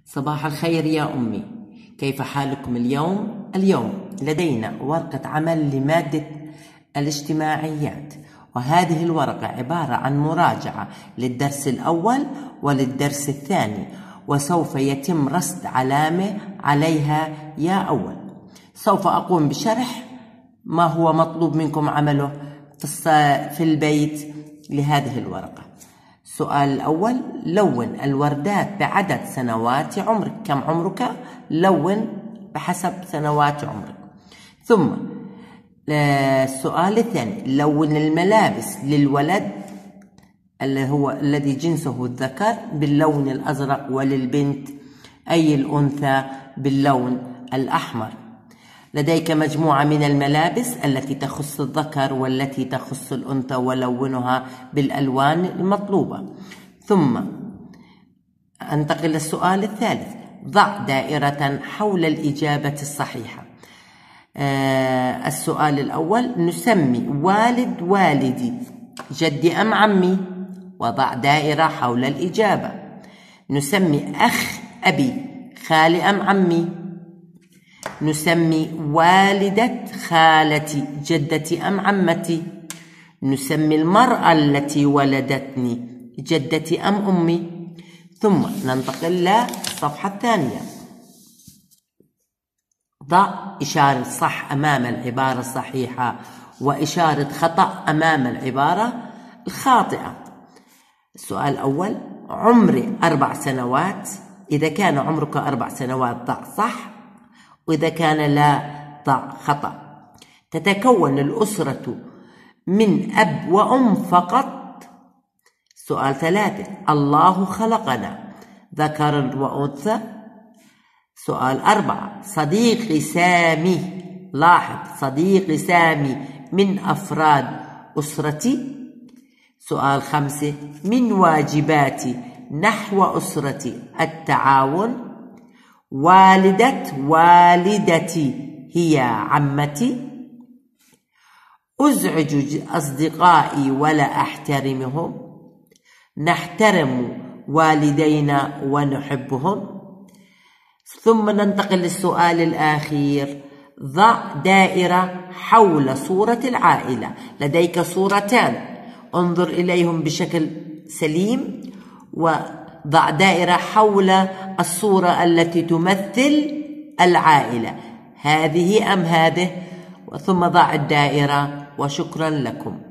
صباح الخير يا أمي، كيف حالكم اليوم؟ اليوم لدينا ورقة عمل لمادة الاجتماعيات، وهذه الورقة عبارة عن مراجعة للدرس الأول وللدرس الثاني، وسوف يتم رصد علامة عليها يا أول. سوف أقوم بشرح ما هو مطلوب منكم عمله في البيت لهذه الورقة. السؤال الأول: لون الوردات بعدد سنوات عمرك. كم عمرك؟ لون بحسب سنوات عمرك. ثم السؤال الثاني: لون الملابس للولد اللي هو الذي جنسه الذكر باللون الأزرق، وللبنت أي الأنثى باللون الأحمر. لديك مجموعة من الملابس التي تخص الذكر والتي تخص الأنثى، ولونها بالألوان المطلوبة. ثم أنتقل للسؤال الثالث: ضع دائرة حول الإجابة الصحيحة. السؤال الأول: نسمي والد والدي جدي أم عمي؟ وضع دائرة حول الإجابة. نسمي أخ أبي خالي أم عمي؟ نسمي والدة خالتي جدتي أم عمتي؟ نسمي المرأة التي ولدتني جدتي أم أمي؟ ثم ننتقل للصفحة الثانية. ضع إشارة صح أمام العبارة الصحيحة وإشارة خطأ أمام العبارة الخاطئة. السؤال الأول: عمري 4 سنوات. إذا كان عمرك 4 سنوات ضع صح، وإذا كان لا ضع خطأ. تتكون الأسرة من أب وأم فقط. سؤال 3: الله خلقنا ذكر وأنثى. سؤال 4: صديقي سامي. لاحظ، صديقي سامي من أفراد أسرتي. سؤال 5: من واجباتي نحو أسرتي التعاون. والدتي هي عمتي. أزعج أصدقائي ولا أحترمهم. نحترم والدينا ونحبهم. ثم ننتقل للسؤال الأخير: ضع دائرة حول صورة العائلة. لديك صورتان، انظر إليهم بشكل سليم وضع دائرة حول الصورة التي تمثل العائلة، هذه أم هذه، ثم ضع الدائرة. وشكرا لكم.